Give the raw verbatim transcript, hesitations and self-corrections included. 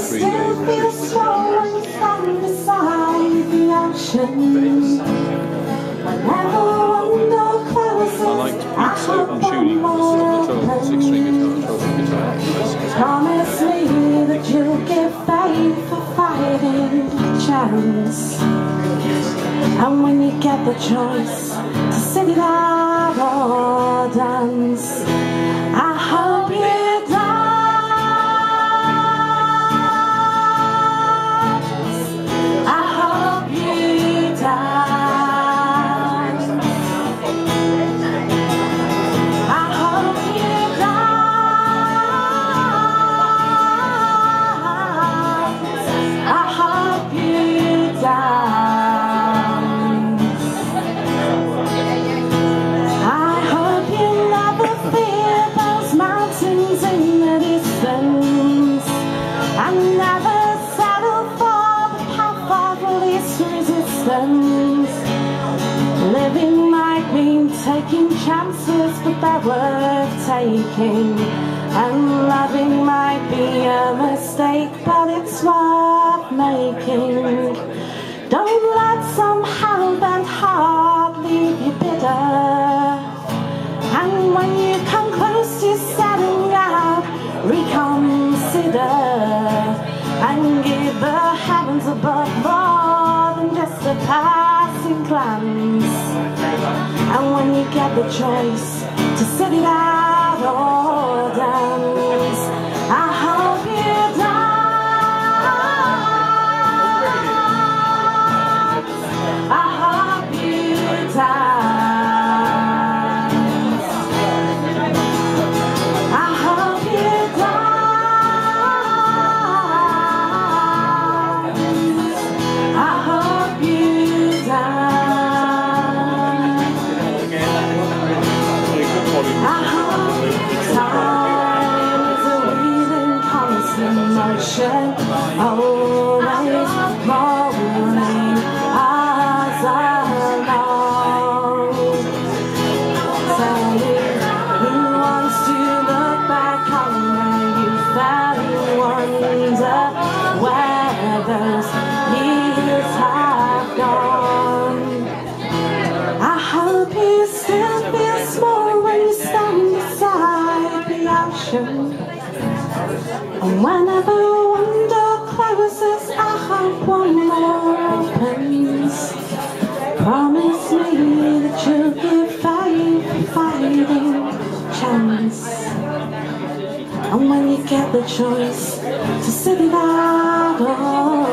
still feel small when you stand beside the ocean. Whenever window closes, I like to beat so I'm tuning on the twelve, six string guitar, twelve string guitar. Promise me that you'll give faith a fighting chance. And when you get the choice to sit it out or dance, I hope you dance. I hope you dance. I hope you dance. I hope you dance. Living might mean taking chances, but they're worth taking. And loving might be a mistake, but it's worth making. Don't let some hell-bent heart leave you bitter. And when you come close to setting out, reconsider and give the heavens above more than just a passing glance. And when you get the choice to sit it out or dance, I hope you dance. I hope you dance. I hope you dance. I hope you dance. Motion, always rolling us along. Saying, who wants to look back on where you fell and wonder where those years have gone? I hope you still feel small when you stand beside the ocean. And whenever a window closes, I hope one more opens. Promise me that you'll give faith a fighting chance. And when you get the choice to sit it out or